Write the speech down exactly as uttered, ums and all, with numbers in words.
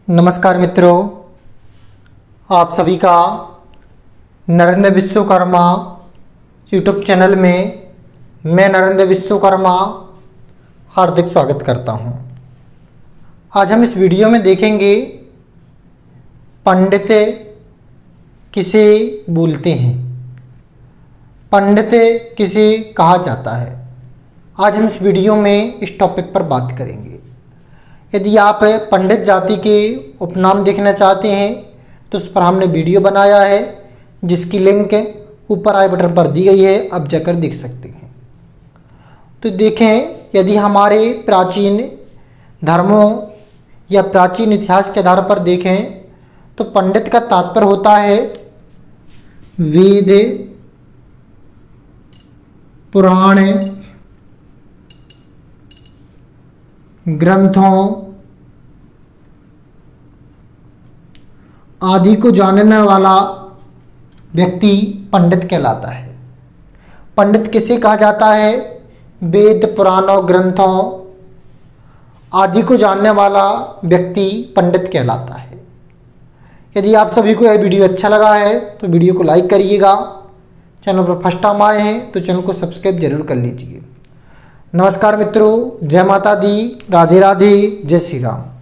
नमस्कार मित्रों, आप सभी का नरेंद्र विश्वकर्मा यूट्यूब चैनल में मैं नरेंद्र विश्वकर्मा हार्दिक स्वागत करता हूं। आज हम इस वीडियो में देखेंगे पंडित किसे बोलते हैं, पंडित किसे कहा जाता है। आज हम इस वीडियो में इस टॉपिक पर बात करेंगे। यदि आप पंडित जाति के उपनाम देखना चाहते हैं तो उस पर हमने वीडियो बनाया है, जिसकी लिंक ऊपर आई बटन पर दी गई है, आप जाकर देख सकते हैं। तो देखें, यदि हमारे प्राचीन धर्मों या प्राचीन इतिहास के आधार पर देखें तो पंडित का तात्पर्य होता है वेद, पुराण, ग्रंथों आदि को जानने वाला व्यक्ति पंडित कहलाता है। पंडित किसे कहा जाता है? वेद, पुराणों, ग्रंथों आदि को जानने वाला व्यक्ति पंडित कहलाता है। यदि आप सभी को यह वीडियो अच्छा लगा है तो वीडियो को लाइक करिएगा। चैनल पर फर्स्ट टाइम आए हैं तो चैनल को सब्सक्राइब जरूर कर लीजिए। नमस्कार मित्रों, जय माता दी, राधे राधे, जय श्री राम।